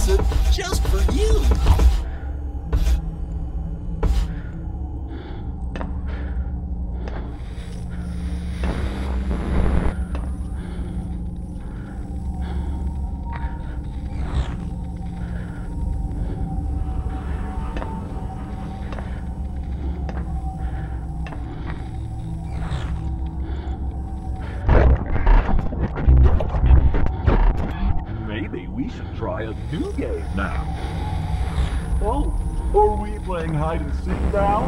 present just for you. Maybe we should try a new game now. Oh, are we playing hide and seek now?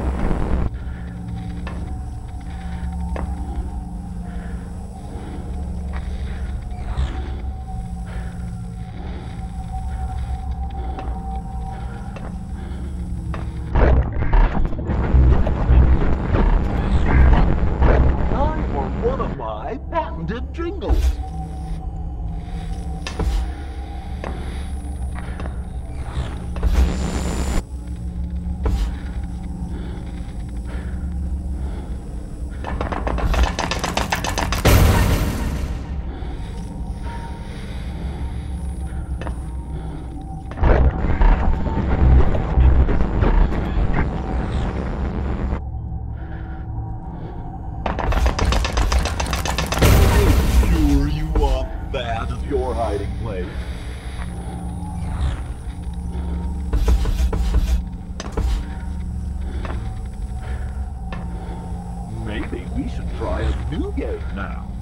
Time for one of my patented jingles. Sure you want that as your hiding place? Maybe we should try a new game now.